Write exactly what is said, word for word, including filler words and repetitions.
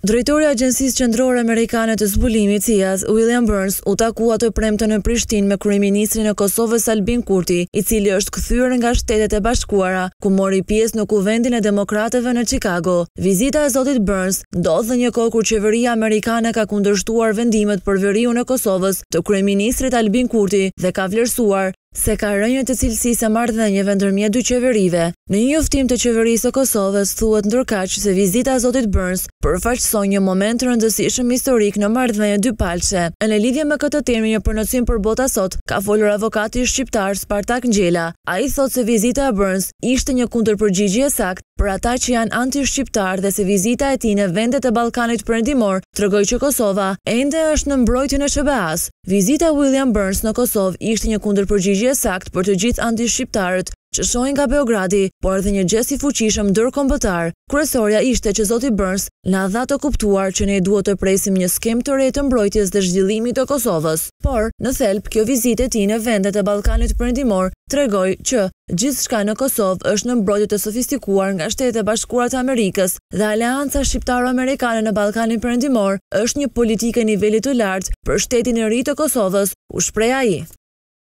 Drejtori i Agjencisë Qendrore Amerikane të Zbulimit C I A S, William Burns, u takua të premten në Prishtinë me kryeministrin e Kosovës Albin Kurti, i cili është kthyer nga Shtetet e Bashkuara, ku mori pjesë në Kuvendin e Demokratëve në Chicago. Vizita e zotit Burns ndodh në një kohë kur qeveria amerikane ka kundërshtuar vendimet për veriun e Kosovës të kryeministrit Albin Kurti dhe ka vlerësuar se ka rënje të cilësisë së marrëdhënieve ndërmjet dy qeverive. Në një njoftim të qeverisë së Kosovës thuhet ndërkaq se vizita e zotit Burns përfaqëson një moment të rëndësishëm historik në marrëdhënie dypalëshe. Në lidhje me këtë temë, një përnosim për Bota Sot ka folur avokati shqiptar Spartak Ngjela. Ai thotë se vizita e Burns ishte një kundërpërgjigje e saktë për ata që janë anti-shqiptar dhe se vizita e tij në vendet e Ballkanit Perëndimor tregoi që Kosova ende është në mbrojtjen e S B A-s. Vizita e William Burns në Kosovë ishte një kundërpërgjigje e saktë për të gjithë anti-shqiptarët që shohin nga Beogradi, por edhe një gest i fuqishëm ndërkombëtar. Kryesorja ishte që zoti Burns na dha të kuptuar që ne duhet të presim një skemë të re të mbrojtjes dhe zhvillimit të Kosovës. Por, në thelb, kjo vizitë e tij në vendet e Ballkanit Perëndimor tregoi që gjithçka në Kosovë është në mbrojtje të sofistikuar nga Shtetet e Bashkuara të Amerikës dhe Aleanca Shqiptaro-Amerikane në Ballkanin Perëndimor është një politikë e nivelit të lartë për shtetin e ri të Kosovës, u shpreh ai.